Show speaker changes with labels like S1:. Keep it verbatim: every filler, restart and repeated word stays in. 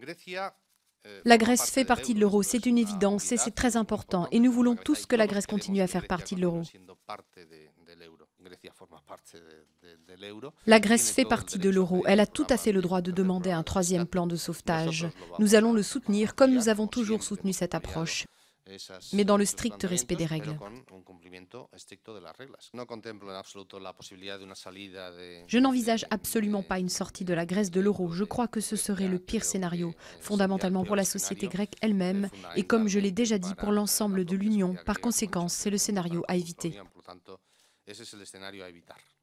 S1: La Grèce fait partie de l'euro, c'est une évidence et c'est très important. Et nous voulons tous que la Grèce continue à faire partie de l'euro. La Grèce fait partie de l'euro, elle a tout à fait le droit de demander un troisième plan de sauvetage. Nous allons le soutenir comme nous avons toujours soutenu cette approche, mais dans le strict respect des règles. Je n'envisage absolument pas une sortie de la Grèce de l'euro. Je crois que ce serait le pire scénario, fondamentalement pour la société grecque elle-même et comme je l'ai déjà dit pour l'ensemble de l'Union. Par conséquent, c'est le scénario à éviter.